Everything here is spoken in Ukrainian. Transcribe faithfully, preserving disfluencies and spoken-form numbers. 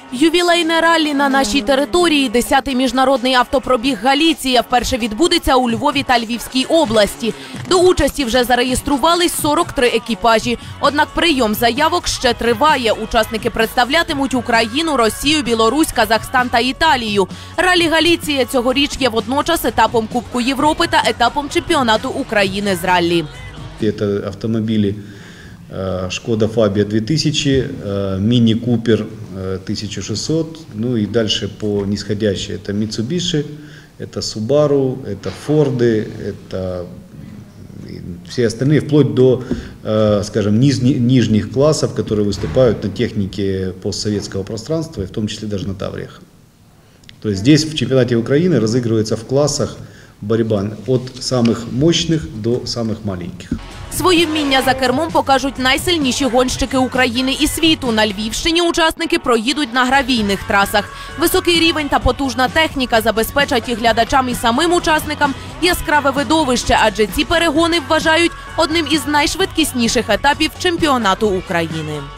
Ювілейне раллі на нашій території, десятий міжнародний автопробіг «Галіція» вперше відбудеться у Львові та Львівській області. До участі вже зареєструвались сорок три екіпажі. Однак прийом заявок ще триває. Учасники представлятимуть Україну, Росію, Білорусь, Казахстан та Італію. Раллі «Галіція» цьогоріч є водночас етапом Кубку Європи та етапом чемпіонату України з раллі. Це автомобілі Шкода Фабія дві тисячі, Міні Купер тисяча шістсот, ну и дальше по нисходящей это Mitsubishi, это Subaru, это Ford, это все остальные, вплоть до, скажем, нижних классов, которые выступают на технике постсоветского пространства, и в том числе даже на Тавриях. То есть здесь в чемпионате Украины разыгрывается в классах борьба от самых мощных до самых маленьких. Свої вміння за кермом покажуть найсильніші гонщики України і світу. На Львівщині учасники проїдуть на гравійних трасах. Високий рівень та потужна техніка забезпечать і глядачам, і самим учасникам яскраве видовище, адже ці перегони вважають одним із найшвидкісніших етапів чемпіонату України.